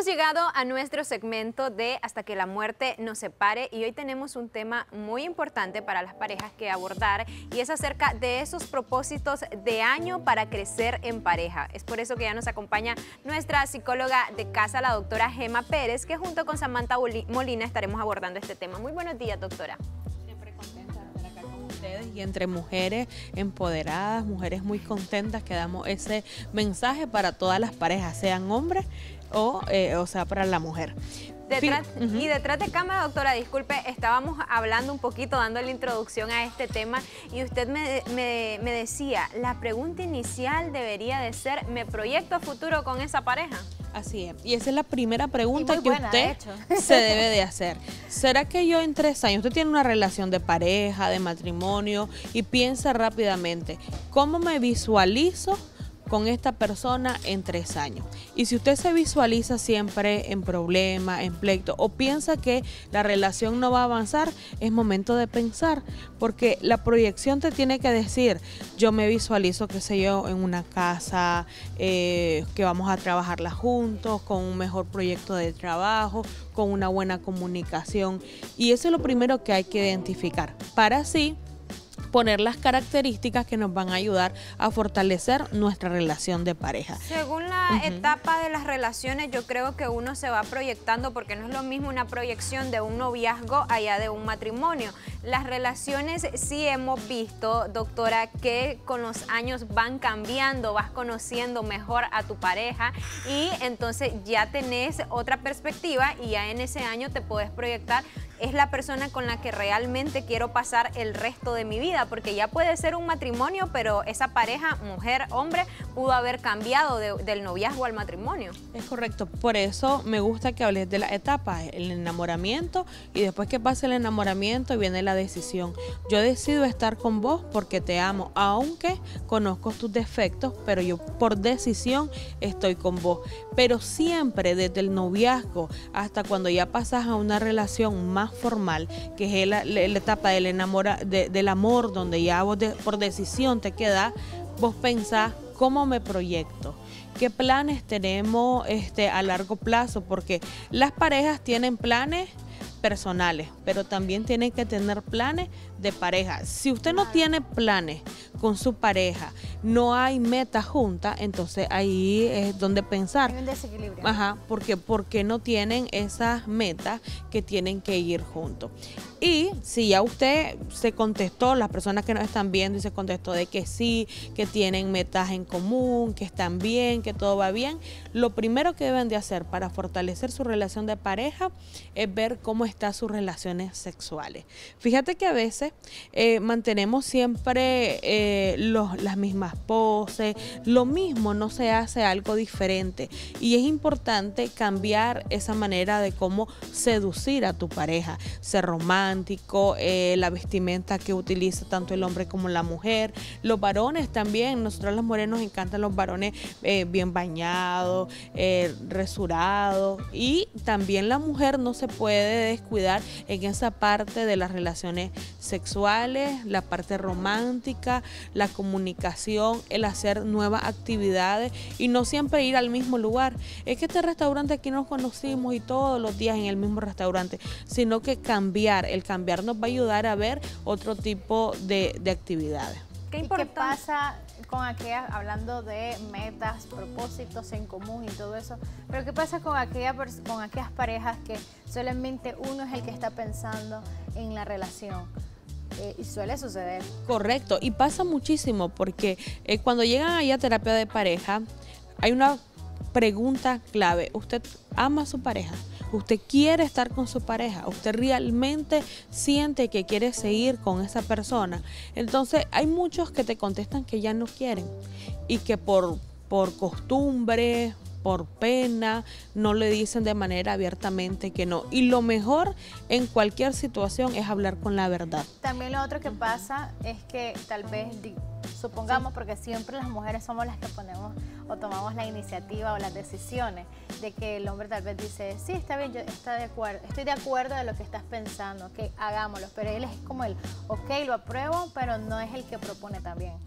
Hemos llegado a nuestro segmento de Hasta que la muerte nos separe y hoy tenemos un tema muy importante para las parejas que abordar y es acerca de esos propósitos de año para crecer en pareja. Es por eso que ya nos acompaña nuestra psicóloga de casa, la doctora Gema Pérez, que junto con Samantha Molina estaremos abordando este tema. Muy buenos días, doctora. Siempre contenta de estar acá con ustedes y entre mujeres empoderadas, mujeres muy contentas que damos ese mensaje para todas las parejas, sean hombres o sea, para la mujer. Y detrás de cámara, doctora, disculpe, estábamos hablando un poquito, dando la introducción a este tema y usted me decía, la pregunta inicial debería de ser, ¿me proyecto a futuro con esa pareja? Así es, y esa es la primera pregunta que buena, usted se debe de hacer. ¿Será que yo en 3 años, usted tiene una relación de pareja, de matrimonio y piensa rápidamente, ¿cómo me visualizo con esta persona en 3 años? Y si usted se visualiza siempre en problemas, en pleito, o piensa que la relación no va a avanzar, es momento de pensar, porque la proyección te tiene que decir, yo me visualizo, qué sé yo, en una casa, que vamos a trabajarla juntos, con un mejor proyecto de trabajo, con una buena comunicación, y eso es lo primero que hay que identificar, para así poner las características que nos van a ayudar a fortalecer nuestra relación de pareja. Según la etapa de las relaciones, yo creo que uno se va proyectando, porque no es lo mismo una proyección de un noviazgo allá de un matrimonio. Las relaciones sí hemos visto, doctora, que con los años van cambiando, vas conociendo mejor a tu pareja y entonces ya tenés otra perspectiva y ya en ese año te puedes proyectar, es la persona con la que realmente quiero pasar el resto de mi vida, porque ya puede ser un matrimonio, pero esa pareja, mujer, hombre, pudo haber cambiado del noviazgo al matrimonio. Es correcto, por eso me gusta que hables de la etapa, el enamoramiento, y después que pase el enamoramiento viene la decisión. Yo decido estar con vos porque te amo, aunque conozco tus defectos, pero yo por decisión estoy con vos. Pero siempre desde el noviazgo hasta cuando ya pasas a una relación más formal, que es la etapa del amor, donde ya vos por decisión te quedás, vos pensás cómo me proyecto, qué planes tenemos a largo plazo, porque las parejas tienen planes personales, pero también tienen que tener planes de pareja. Si usted no tiene planes con su pareja, no hay metas juntas, entonces ahí es donde pensar. Hay un desequilibrio. Ajá, porque no tienen esas metas que tienen que ir juntos. Y si ya usted se contestó, las personas que nos están viendo y se contestó de que sí, que tienen metas en común, que están bien, que todo va bien, lo primero que deben de hacer para fortalecer su relación de pareja es ver cómo están sus relaciones sexuales. Fíjate que a veces mantenemos siempre las mismas poses, lo mismo, no se hace algo diferente. Y es importante cambiar esa manera de cómo seducir a tu pareja, ser romántico, la vestimenta que utiliza tanto el hombre como la mujer, los varones también. Nosotros las mujeres nos encantan los varones bien bañados, resurados, y también la mujer no se puede descuidar en esa parte de las relaciones sexuales, la parte romántica, la comunicación, el hacer nuevas actividades y no siempre ir al mismo lugar. Es que este restaurante aquí nos conocimos y todos los días en el mismo restaurante, sino que el cambiar nos va a ayudar a ver otro tipo de actividades. ¿Qué pasa con aquellas, hablando de metas, propósitos en común y todo eso, pero qué pasa con aquellas parejas que solamente uno es el que está pensando en la relación? Y suele suceder. Correcto, y pasa muchísimo porque cuando llegan allá a terapia de pareja, hay una pregunta clave. ¿Usted ama a su pareja? ¿Usted quiere estar con su pareja? ¿Usted realmente siente que quiere seguir con esa persona? Entonces hay muchos que te contestan que ya no quieren y que por costumbre, por pena, no le dicen de manera abiertamente que no. Y lo mejor en cualquier situación es hablar con la verdad. También lo otro que pasa es que tal vez, supongamos, porque siempre las mujeres somos las que ponemos o tomamos la iniciativa o las decisiones, de que el hombre tal vez dice, sí, está bien, estoy de acuerdo de lo que estás pensando, ok, hagámoslo, pero él es como el, ok, lo apruebo, pero no es el que propone también.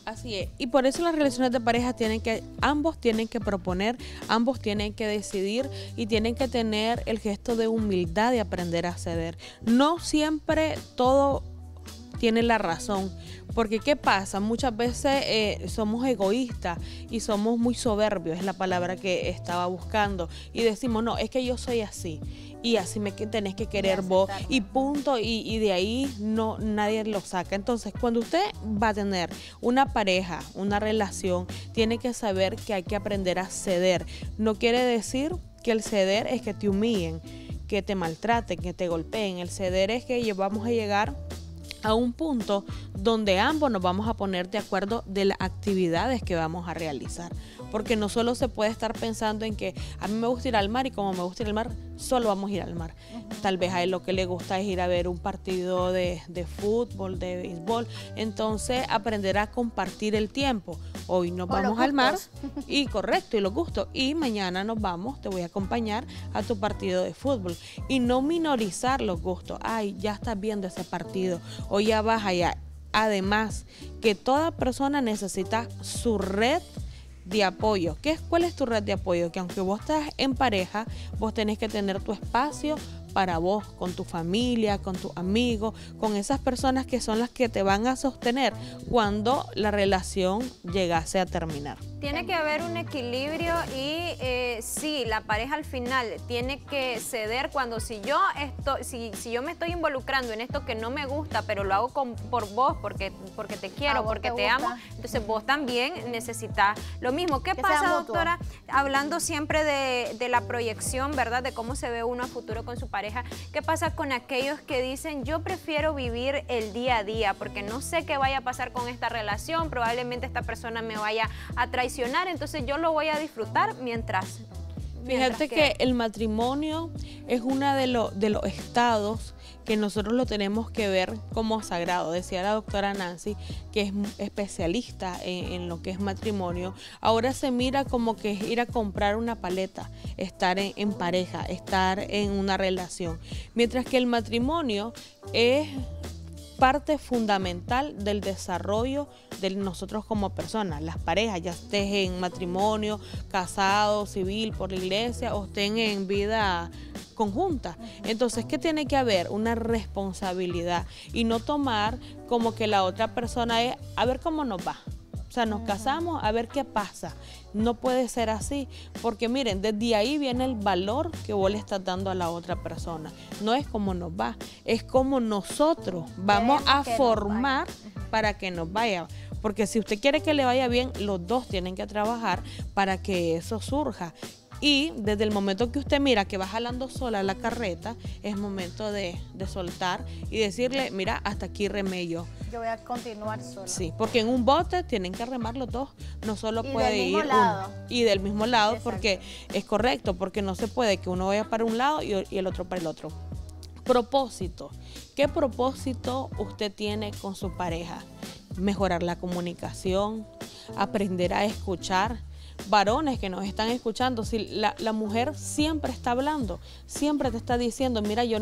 Así es, y por eso las relaciones de pareja ambos tienen que proponer, ambos tienen que decidir y tienen que tener el gesto de humildad y aprender a ceder. No siempre todo tiene la razón, porque ¿qué pasa? Muchas veces somos egoístas y somos muy soberbios, es la palabra que estaba buscando, y decimos, no, es que yo soy así, y así me tenés que querer vos, y punto, y de ahí no nadie lo saca. Entonces, cuando usted va a tener una pareja, una relación, tiene que saber que hay que aprender a ceder. No quiere decir que el ceder es que te humillen, que te maltraten, que te golpeen. El ceder es que vamos a llegar a un punto donde ambos nos vamos a poner de acuerdo de las actividades que vamos a realizar, porque no solo se puede estar pensando en que a mí me gusta ir al mar y como me gusta ir al mar, solo vamos a ir al mar. Tal vez a él lo que le gusta es ir a ver un partido de fútbol, de béisbol, entonces aprender a compartir el tiempo. Hoy nos vamos al mar y correcto, y los gustos, y mañana nos vamos, te voy a acompañar a tu partido de fútbol, y no minorizar los gustos. Ay, ya estás viendo ese partido o ya vas allá. Además, que toda persona necesita su red de apoyo. ¿Cuál es tu red de apoyo? Que aunque vos estás en pareja, vos tenés que tener tu espacio para vos, con tu familia, con tus amigos, con esas personas que son las que te van a sostener cuando la relación llegase a terminar. Tiene que haber un equilibrio y sí, la pareja al final tiene que ceder cuando si yo me estoy involucrando en esto que no me gusta, pero lo hago por vos, porque te quiero, porque te amo, entonces vos también necesitas lo mismo. ¿Qué pasa, doctora? Hablando siempre de la proyección, ¿verdad? De cómo se ve uno a futuro con su pareja. ¿Qué pasa con aquellos que dicen, yo prefiero vivir el día a día porque no sé qué vaya a pasar con esta relación, probablemente esta persona me vaya a traicionar, entonces yo lo voy a disfrutar mientras Fíjate que el matrimonio es uno de los estados que nosotros lo tenemos que ver como sagrado. Decía la doctora Nancy, que es especialista en lo que es matrimonio. Ahora se mira como que es ir a comprar una paleta, estar en pareja, estar en una relación. Mientras que el matrimonio es parte fundamental del desarrollo de nosotros como personas, las parejas, ya estés en matrimonio, casado, civil, por la iglesia, o estén en vida conjunta. Entonces, ¿qué tiene que haber? Una responsabilidad y no tomar como que la otra persona es a ver cómo nos va. O sea, nos casamos a ver qué pasa. No puede ser así, porque miren, desde ahí viene el valor que vos le estás dando a la otra persona. No es como nos va, es como nosotros vamos a formar para que nos vaya. Porque si usted quiere que le vaya bien, los dos tienen que trabajar para que eso surja. Y desde el momento que usted mira que va jalando sola la carreta, es momento de soltar y decirle, mira, hasta aquí remé yo. Yo voy a continuar sola. Sí, porque en un bote tienen que remar los dos, no solo puede ir uno. Y del mismo lado. Exacto. Porque es correcto, porque no se puede que uno vaya para un lado y el otro para el otro. Propósito. ¿Qué propósito usted tiene con su pareja? Mejorar la comunicación, aprender a escuchar. Varones que nos están escuchando, si la mujer siempre está hablando, siempre te está diciendo, mira, yo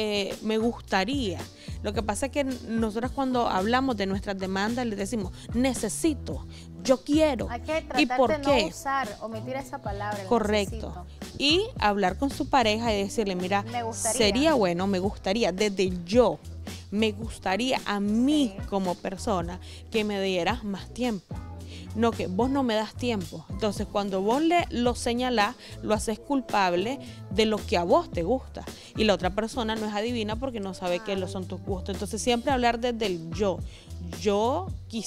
me gustaría. Lo que pasa es que nosotros cuando hablamos de nuestras demandas le decimos, necesito, yo quiero. Hay que tratar ¿Y por de qué? No usar, omitir esa palabra. Correcto. Y hablar con su pareja y decirle, mira, sería bueno, me gustaría, desde yo, me gustaría a mí como persona que me dieras más tiempo. No, que vos no me das tiempo. Entonces, cuando vos lo señalás, lo haces culpable de lo que a vos te gusta. Y la otra persona no es adivina porque no sabe qué son tus gustos. Entonces, siempre hablar desde el yo. Yo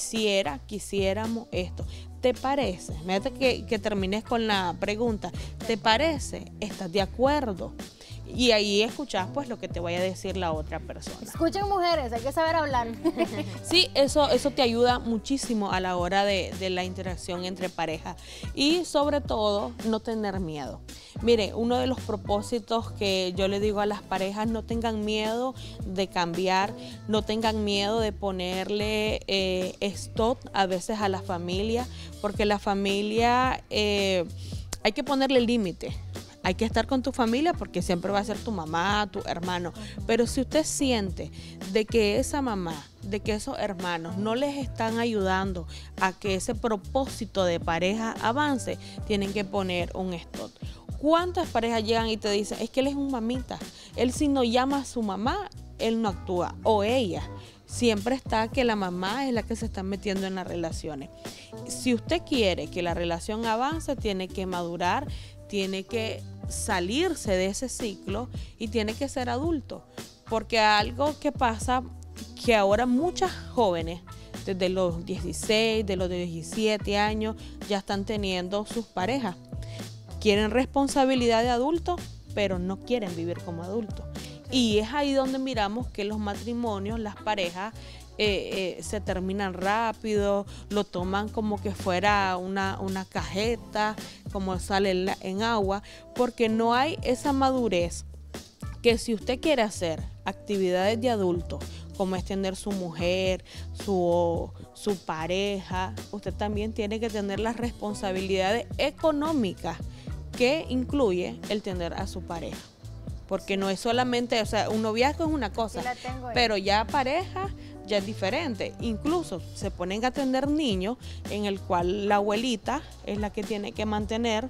quisiéramos esto. ¿Te parece? Fíjate que termines con la pregunta. ¿Te parece? ¿Estás de acuerdo? Y ahí escuchás pues lo que te vaya a decir la otra persona. Escuchen, mujeres, hay que saber hablar. Sí, eso te ayuda muchísimo a la hora de la interacción entre parejas. Y sobre todo, no tener miedo. Mire, uno de los propósitos que yo le digo a las parejas, no tengan miedo de cambiar, no tengan miedo de ponerle stop a veces a la familia, porque la familia hay que ponerle límite. hay que estar con tu familia porque siempre va a ser tu mamá, tu hermano. Pero si usted siente de que esa mamá, de que esos hermanos no les están ayudando a que ese propósito de pareja avance, tienen que poner un stop. ¿Cuántas parejas llegan y te dicen, es que él es un mamita, él si no llama a su mamá, él no actúa, o ella? Siempre está que la mamá es la que se está metiendo en las relaciones. Si usted quiere que la relación avance, tiene que madurar, tiene que salirse de ese ciclo y tiene que ser adulto. Porque algo que pasa, que ahora muchas jóvenes, desde los 16, de los 17 años, ya están teniendo sus parejas. Quieren responsabilidad de adultos, pero no quieren vivir como adultos. Y es ahí donde miramos que los matrimonios, las parejas, se terminan rápido, lo toman como que fuera una cajeta, como sale en agua, porque no hay esa madurez que si usted quiere hacer actividades de adulto, como es tener su mujer, su pareja, usted también tiene que tener las responsabilidades económicas que incluye el tener a su pareja. Porque no es solamente, o sea, un noviazgo es una cosa, pero ya pareja ya es diferente. Incluso se ponen a atender niños en el cual la abuelita es la que tiene que mantener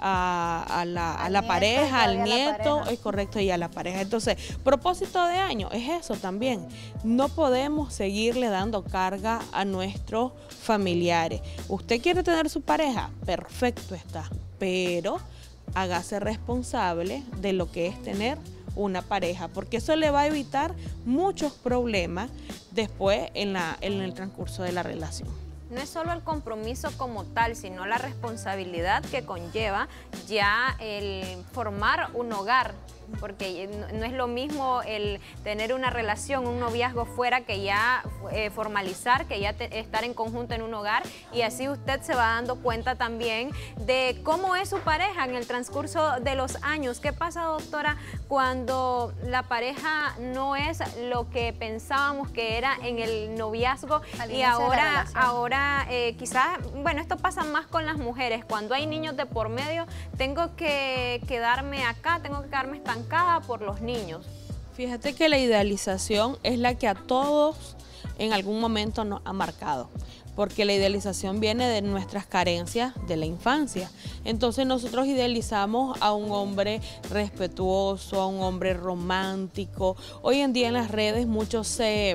a la pareja, al nieto, es correcto, y a la pareja. Entonces, propósito de año es eso también. No podemos seguirle dando carga a nuestros familiares. ¿Usted quiere tener su pareja? Perfecto está, pero hágase responsable de lo que es tener una pareja, porque eso le va a evitar muchos problemas después en el transcurso de la relación. No es solo el compromiso como tal, sino la responsabilidad que conlleva ya el formar un hogar, porque no es lo mismo el tener una relación, un noviazgo fuera, que ya formalizar, que ya estar en conjunto en un hogar, y así usted se va dando cuenta también de cómo es su pareja en el transcurso de los años. ¿Qué pasa, doctora, cuando la pareja no es lo que pensábamos que era en el noviazgo y ahora quizás, bueno, esto pasa más con las mujeres, cuando hay niños de por medio, tengo que quedarme acá, tengo que quedarme estancada por los niños? Fíjate que la idealización es la que a todos en algún momento nos ha marcado, porque la idealización viene de nuestras carencias de la infancia. Entonces nosotros idealizamos a un hombre respetuoso, a un hombre romántico. Hoy en día en las redes mucho se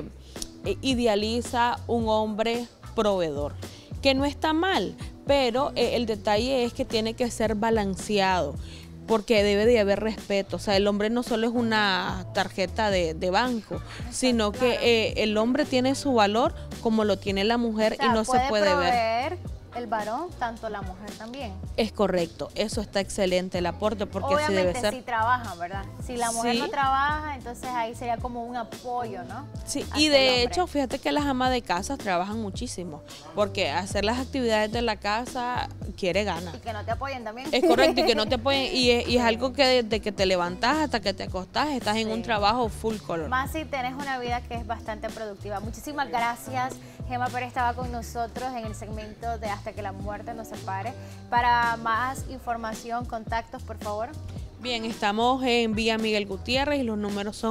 idealiza un hombre proveedor, que no está mal, pero el detalle es que tiene que ser balanceado, porque debe de haber respeto. O sea, el hombre no solo es una tarjeta de banco, sino que el hombre tiene su valor como lo tiene la mujer, o sea, y no se puede ver. El varón, tanto la mujer también. Es correcto, eso está excelente el aporte, porque así debe ser. Obviamente si trabajan, ¿verdad? Si la mujer no trabaja, entonces ahí sería como un apoyo, ¿no? Sí, y de hecho, fíjate que las amas de casa trabajan muchísimo, porque hacer las actividades de la casa quiere ganas. Y que no te apoyen también. Es correcto, y que no te apoyen, y es algo que desde que te levantás hasta que te acostás, estás en un trabajo full color. Más si tenés una vida que es bastante productiva. Muchísimas gracias. Gemma Pérez estaba con nosotros en el segmento de Hasta que la muerte nos separe. Para más información, contactos, por favor. Bien, estamos en Vía Miguel Gutiérrez y los números son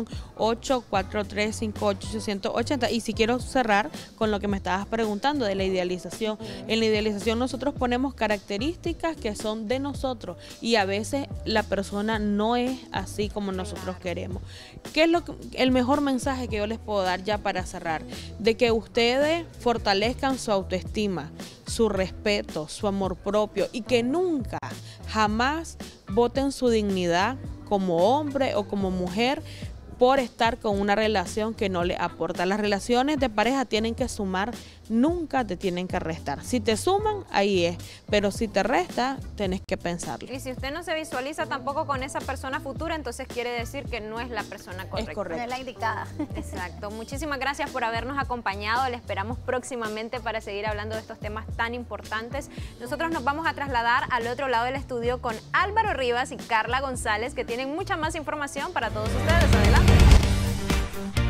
843-58-880. Y si quiero cerrar con lo que me estabas preguntando de la idealización. En la idealización nosotros ponemos características que son de nosotros y a veces la persona no es así como nosotros queremos. ¿Qué es el mejor mensaje que yo les puedo dar ya para cerrar? De que ustedes fortalezcan su autoestima, su respeto, su amor propio, y que nunca, jamás voten su dignidad como hombre o como mujer por estar con una relación que no le aporta. Las relaciones de pareja tienen que sumar, nunca te tienen que restar. Si te suman, ahí es, pero si te resta, tenés que pensarlo. Y si usted no se visualiza tampoco con esa persona futura, entonces quiere decir que no es la persona correcta. Es correcto. No es la indicada. Exacto. Muchísimas gracias por habernos acompañado. Le esperamos próximamente para seguir hablando de estos temas tan importantes. Nosotros nos vamos a trasladar al otro lado del estudio con Álvaro Rivas y Carla González, que tienen mucha más información para todos ustedes. Adelante.